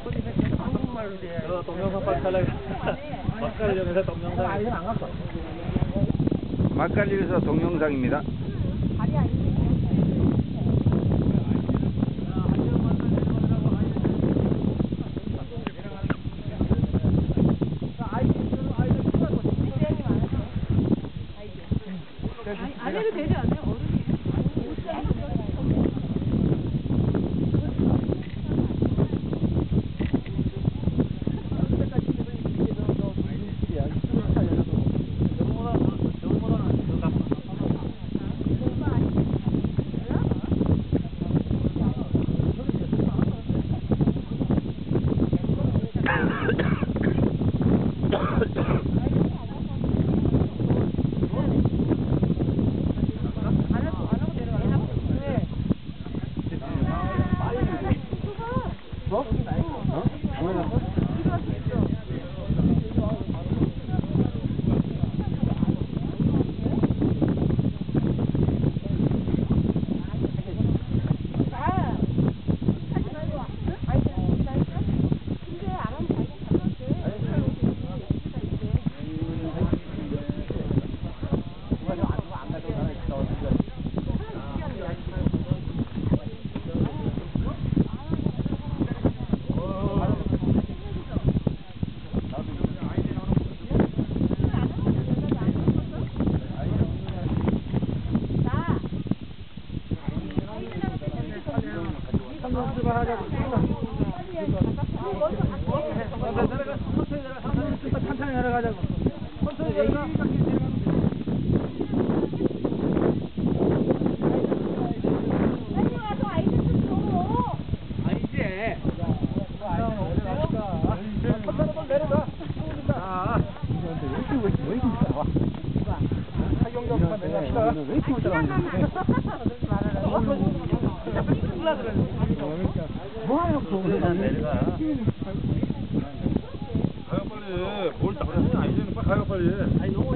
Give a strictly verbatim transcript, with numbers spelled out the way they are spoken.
저 동영상 빨리 촬영. 막갈리면서 동영상. 아, 이건 안 갔어. 막갈리에서 동영상입니다. 안 해도 되지 않아요? 어른이. 천천히 내려가자고. 천천히 내려가. 빨리 와서 아이템 좀 줘. 아니지. 천천히 내려가. 아, 왜 이렇게 왜 이렇게 따라와? 사경경사 내려갑시다. 왜 이렇게 따라왔는데? 뭐하냐고 그러는데. 내려가. 가요 빨리. 뭘 따라하냐? 아니잖아. 빨리 가요 빨리. 아니 너무